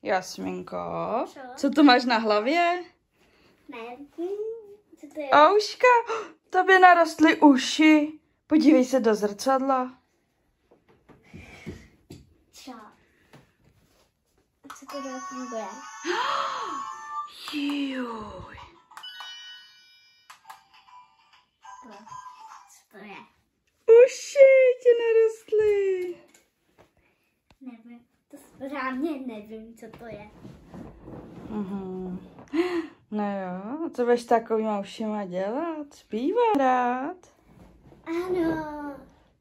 Jasminko, co to máš na hlavě? Ne, co to je? Auška, tobě narostly uši. Podívej se do zrcadla. Co? Co to funguje? Juj. Co to je? Uši ti narostly. Nevím, to správně nevím, co to je. No jo, a co budeš takovýma ušima dělat? Zpívat rád? Ano.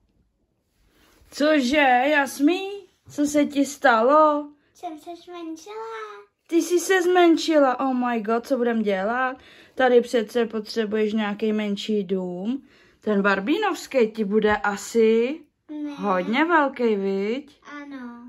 Cože, Jasmí? Co se ti stalo? Jsem se zmenšila. Ty jsi se zmenšila, oh my god, co budem dělat? Tady přece potřebuješ nějaký menší dům. Ten barbínovský ti bude asi Ne. hodně velký, viď? Ano.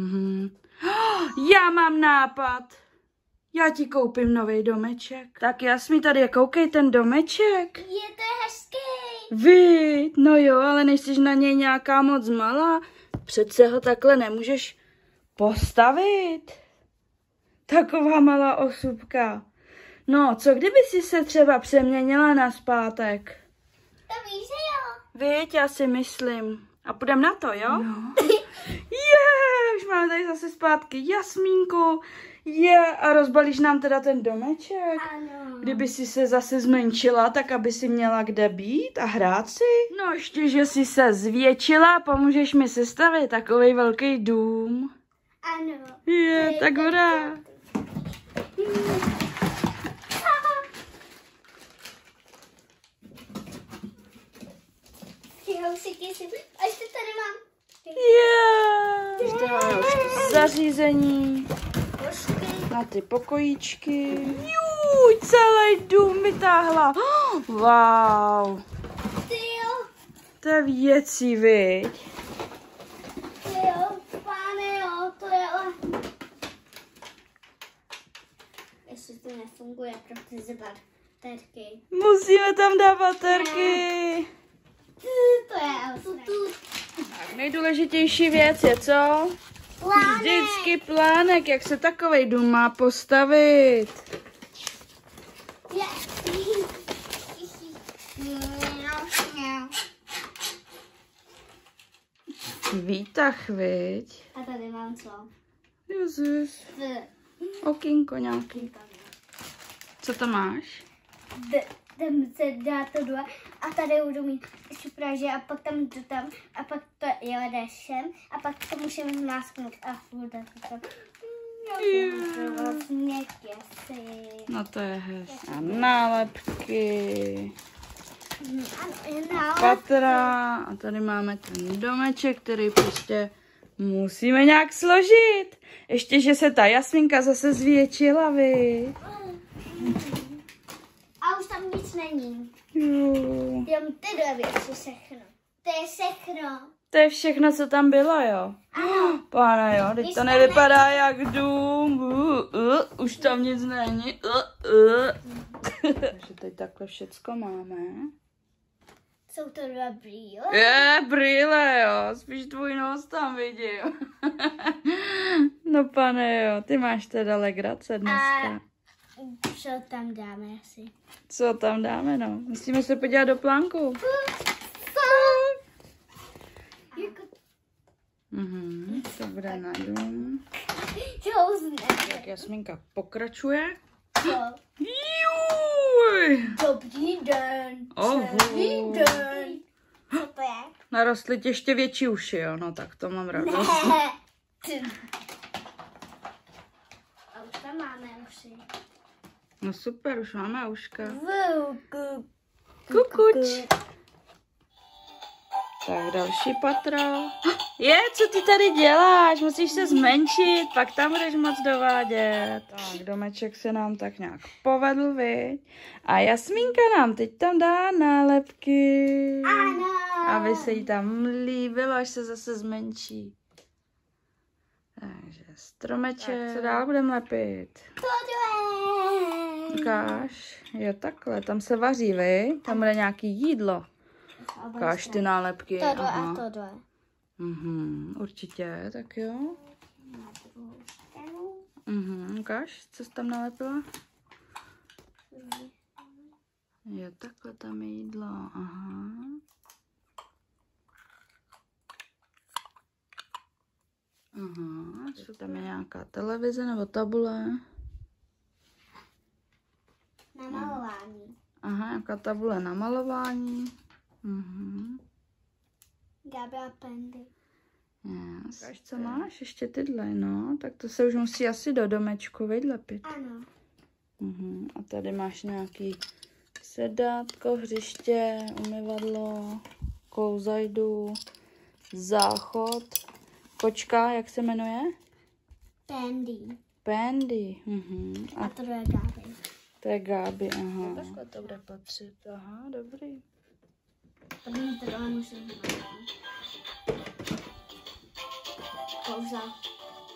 Já mám nápad. Já ti koupím nový domeček. Tak Jasmí, tady koukej ten domeček. Je to hezký. Viď? No jo, ale nejsi na něj nějaká moc malá. Přece ho takhle nemůžeš postavit. Taková malá osůbka. No, co kdyby si se třeba přeměnila na zpátek? To víš, že jo? Viď, já si myslím. A půjdem na to, jo? No. Už máme tady zase zpátky Jasmínku. A rozbalíš nám teda ten domeček? Ano. Kdyby si se zase zmenšila, tak aby si měla kde být a hrát si. No ještě, že si se zvětšila, pomůžeš mi sestavit takovej velký dům. Ano. Tak hurá. A ještě tady mám. Zde máme už zařízení na ty pokojíčky. Celý dům vytáhla. Wow. To je věcí, viď? Pane, jo, to je ale... Ještě to nefunguje, protože baterky. Musíme tam dát baterky. To je Tak nejdůležitější věc je co? plánek. Vždycky plánek, jak se takovej dům má postavit. Výtah, viď? A tady mám co? Jezus. Okýnko nějaký. Co to máš? Tam se dá to dole a tady budu mít šupráže a pak tam jdu tam a pak to je dešem a pak to můžeme zmásknout a bude to tam. Vlastně těsy. No to je hezké. A nálepky. Ano, Patra. A tady máme ten domeček, který prostě musíme nějak složit. Ještě, že se ta Jasminka zase zvětšila, vy. a už tam nic není. Jenom ty dvě věci všechno. To je všechno. To je všechno, co tam bylo, jo? Ano. Pane, jo, teď to nevypadá jak dům. Už tam nic není. Takže teď takhle všecko máme. Jsou to dva brýle? Brýle, jo, spíš tvůj nos tam vidím. No pane, jo, ty máš teda legrace dneska. Co tam dáme asi? Co tam dáme, no? Musíme se podívat do plánku. To bude na dům. Tak Jasminka pokračuje. Juj! Dobrý den. Dobrý den. Co to je? Narostly ti ještě větší uši, jo? No tak to mám radost. A už tam máme uši. No super, už máme uška. Kukuč. Tak další patro. Co ty tady děláš? Musíš se zmenšit, pak tam budeš moc dovádět. Tak domeček se nám tak nějak povedl, viď? A Jasminka nám teď tam dá nálepky. Ano. Aby se jí tam líbilo, až se zase zmenší. Takže stromeček. Tak, co dál budeme lepit? Ukáž. Jo, takhle, tam se vaří, vy? Tam bude nějaký jídlo. Ukáž ty nálepky. Tohle a tohle. Určitě, tak jo. Na druhou stranu. Ukáž, co jsi tam nalepila? Jo, takhle tam je jídlo, aha. Aha, co tam je nějaká televize nebo tabule? Na malování. Aha, nějaká tabule na malování. Gabi a Pendy. Yes. Ukáž, co máš? Ještě tyhle, no. Tak to se už musí asi do domečku vylepit. Ano. A tady máš nějaký sedátko, hřiště, umyvadlo, klouzajdu, záchod, kočka, jak se jmenuje? Pendy. Pendy. A to je Gabi. To je Gabi, aha. Takhle to bude patřit, aha, dobrý. To by to dole musím kouzla.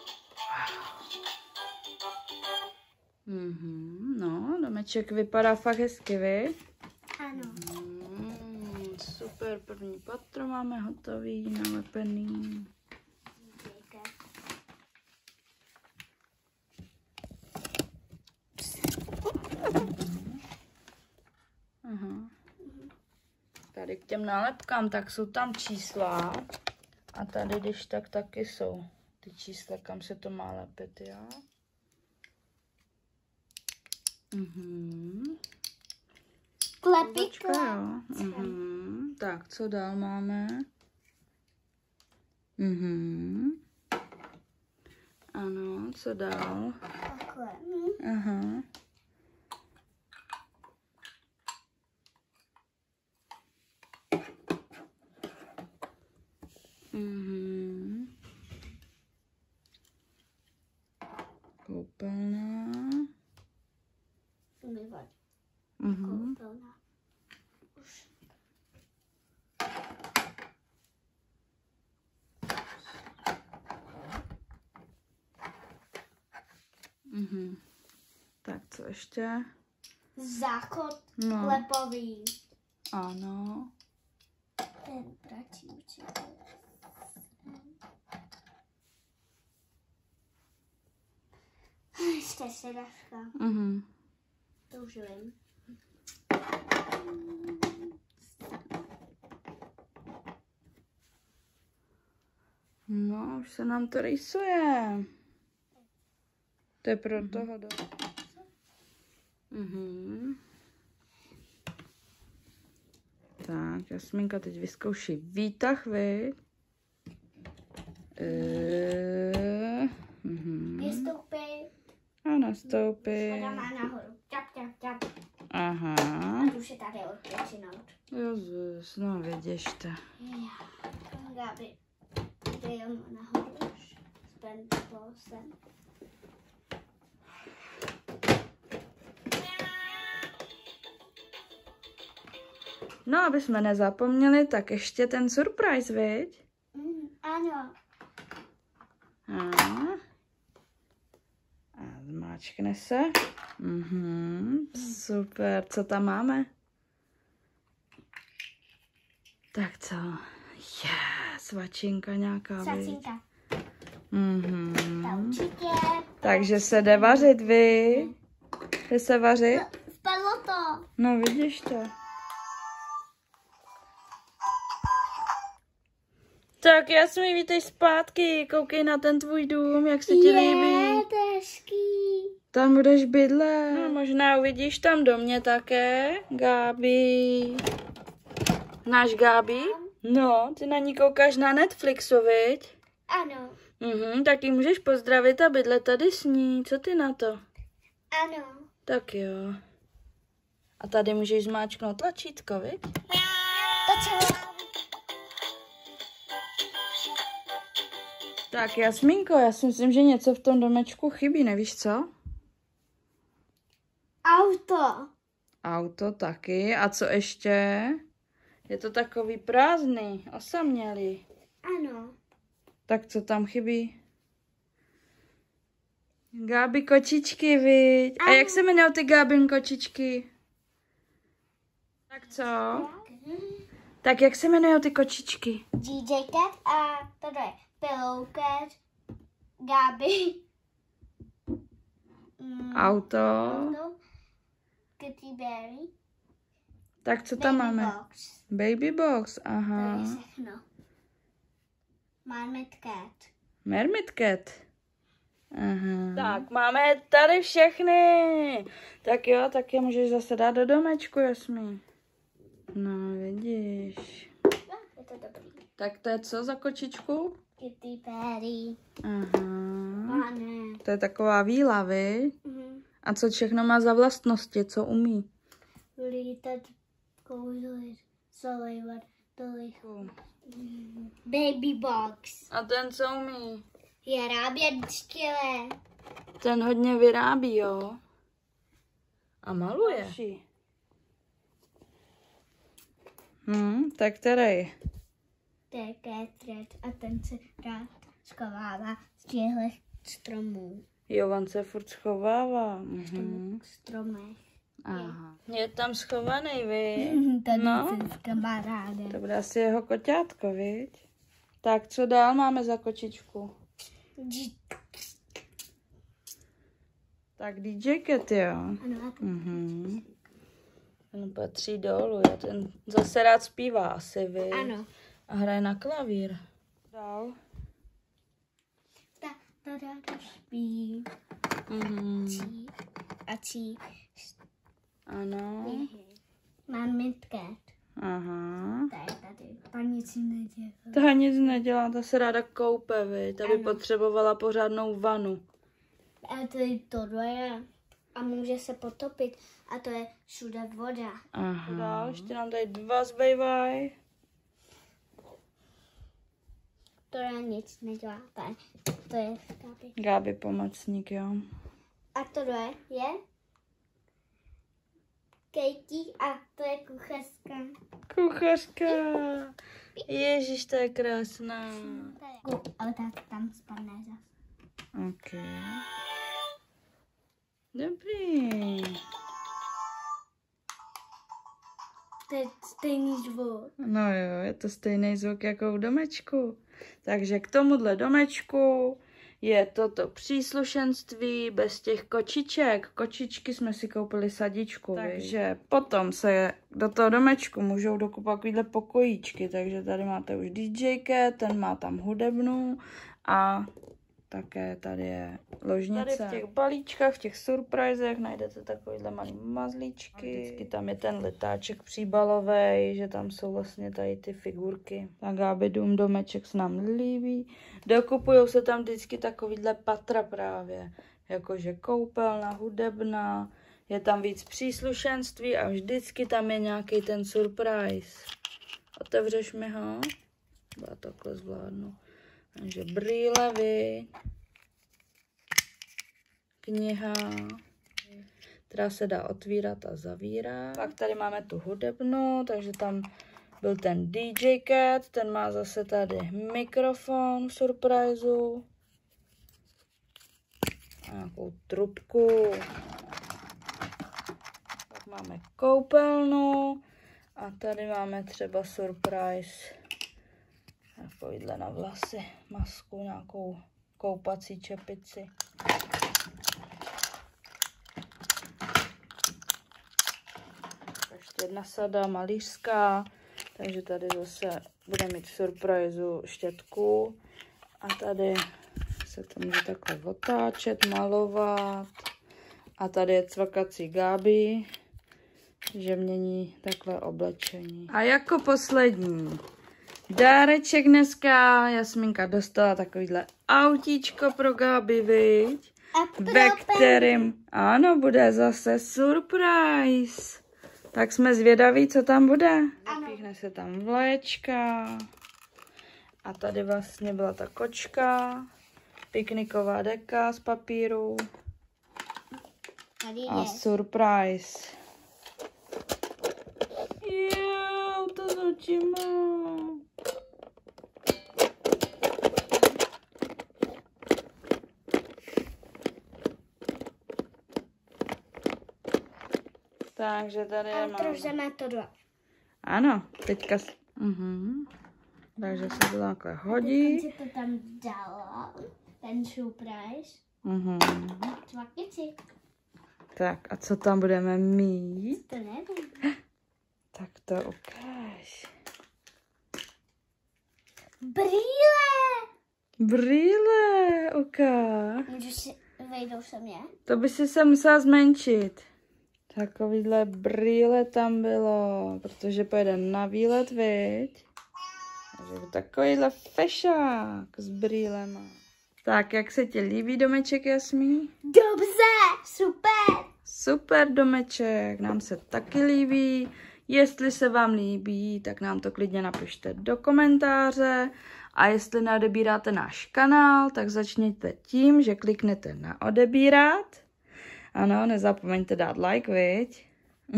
No, domeček vypadá fakt hezky, vy? Ano. Super, první patro máme hotový, nalepený. Aha. Tady k těm nálepkám, tak jsou tam čísla. A tady, když tak, taky jsou ty čísla, kam se to má lepit, jo? Klepíčko. Tak, co dál máme? Ano, co dál? Takhle. Aha. Koupelna. Umyvat. Koupelna. Už. Tak co ještě? Záchod No. lepový. Ano. Ten pračí určitě. Ještě sedačka. To už vím. No, už se nám to rýsuje. To je pro toho do. Tak, Jasminka teď vyzkouší výtah, vy. Vystoupit. A nastoupit. A má nahoru. Čap. Aha. A už je tady odpočinout. Jezus, no vidíš to. Gabi, jde nahoru už. Spendlo jsem. No, aby jsme nezapomněli, tak ještě ten surprise, viď? Ano. A zmáčkne se. Super, co tam máme? Tak co? Svačinka nějaká, viď? Svačinka. Ta určitě. Takže se jde vařit, vy? Jde se vařit? Spadlo to. No, vidíš to. Tak Jasmi, vítej zpátky, koukej na ten tvůj dům, jak se ti líbí. Je, to je hezký. Tam budeš bydlet. No, možná uvidíš tam do mě také, Gabi. Náš Gabi? No, ty na ní koukáš na Netflixu, viď? Ano. Tak ji můžeš pozdravit a bydlet tady s ní, co ty na to? Ano. Tak jo. A tady můžeš zmáčknout tlačítko, viď? Tak Jasminko, já si myslím, že něco v tom domečku chybí, nevíš co? Auto. Auto taky. A co ještě? Je to takový prázdný, osamělý. Ano. Tak co tam chybí? Gáby kočičky, viď? A jak se jmenují ty Gábin kočičky? Tak co? Tak jak se jmenují ty kočičky? DJ Cat a tady je Pillow Cat, Gabi Auto. Kitty Berry. Tak co tam máme? Box. Baby box, To aha. je všechno. Mermaid Cat. Mermaid Cat. Aha. Tak, máme tady všechny. Tak jo, tak je můžeš zase dát do domečku, Jasmí. No, vidíš. No, je to dobrý. Tak to je co za kočičku? Kitty Berry. Aha. Pane. To je taková víla, viď? Mhm. A co všechno má za vlastnosti, co umí? Lítat, kouzlit, solejvat, dolichu. Baby box. A ten co umí? Je rábět štěle. Ten hodně vyrábí, jo? A maluje. Tak který? To je Catred a ten se rád schovává z těchto stromů. Jo, on se furt schovává. Stromech. Aha. Je tam schovaný, viď? Tady No. jsem s kamarádem. To bude asi jeho koťátko, viď? Tak co dál máme za kočičku? Tak DJ Cat, jo. Ano, Ten patří dolů, jo. Ten zase rád zpívá asi, viď? ano. A hraje na klavír. Dál. Ta ráda spí. Čí. A čí. Ano. Mám Cat. Aha. Ta je tady. Ta nic nedělá. Ta nic nedělá, ta se ráda koupe, viď? Ta by potřebovala pořádnou vanu. A to je tohle. A může se potopit. A to je všude voda. Aha. Dál, ještě nám tady 2 zbývají. To já nic nedělá. To je Gabi. Gabi pomocník, jo. A tohle je Katie a to je kuchařka. Kuchařka. Ježíš, to je krásná. Ale tam spadne zase. Ok. Dobrý. To je stejný zvuk. No jo, je to stejný zvuk jako v domečku. Takže k tomuhle domečku je toto příslušenství bez těch kočiček. Kočičky jsme si koupili sadičku. Takže potom se do toho domečku můžou dokupat takovýhle pokojíčky. Takže tady máte už DJK, ten má tam hudebnu a také tady je ložnice. Tady v těch balíčkách, v těch surprisech najdete takovýhle malý mazlíčky. Vždycky tam je ten letáček příbalový, že tam jsou vlastně tady ty figurky. Tak Gabi domeček se nám líbí. Dokupujou se tam vždycky takovýhle patra právě. Jakože koupelna, hudebna, je tam víc příslušenství a vždycky tam je nějaký ten surprise. Otevřeš mi ho? Já takhle zvládnu. Takže brýle, kniha, která se dá otvírat a zavírat. Pak tady máme tu hudebnu, takže tam byl ten DJ Cat, ten má zase tady mikrofon v surpriseu. A nějakou trubku. Pak máme koupelnu a tady máme třeba surprise. Takovýhle na vlasy, masku, nějakou koupací čepici. Ještě jedna sada malířská, takže tady zase bude mít v surpriseu štětku. A tady se to může takhle otáčet, malovat. A tady je cvakací Gabi, že mění takhle oblečení. A jako poslední dáreček dneska Jasminka dostala takovýhle autíčko pro Gabi, viď? Ve kterým, ano, bude zase surprise. Tak jsme zvědaví, co tam bude. Zapíchne se tam vlečka. A tady vlastně byla ta kočka. Pikniková deka z papíru. A surprise. Jo, to z očima. Takže tady A máme. otevřeme to dva. Ano, teďka. Takže se to takhle hodí. Teď si to tam dala, ten surprise. Čmakici. Tak a co tam budeme mít? To nevím. Tak to ukáž. Brýle, ukáž. Můžeš si vejdou se mě? To by si se musela zmenšit. Takovýhle brýle tam bylo, protože pojede na výlet, viď? Takže takovýhle fešák s brýlema. Tak, jak se ti líbí domeček, Jasmí? Dobře, super. Super domeček, nám se taky líbí. Jestli se vám líbí, tak nám to klidně napište do komentáře. A jestli neodebíráte náš kanál, tak začněte tím, že kliknete na odebírat. Ano, nezapomeňte dát like, viď?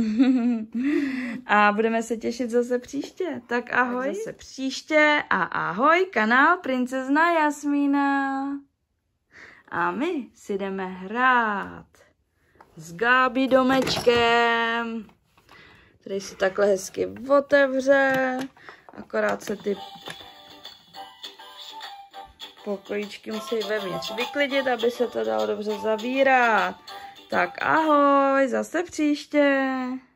A budeme se těšit zase příště. Tak ahoj. Tak zase příště a ahoj, kanál Princezna Jasmína. A my si jdeme hrát s Gábí domečkem, který si takhle hezky otevře. Akorát se ty pokojíčky musí vevnitř vyklidit, aby se to dalo dobře zavírat. Tak ahoj, zase příště.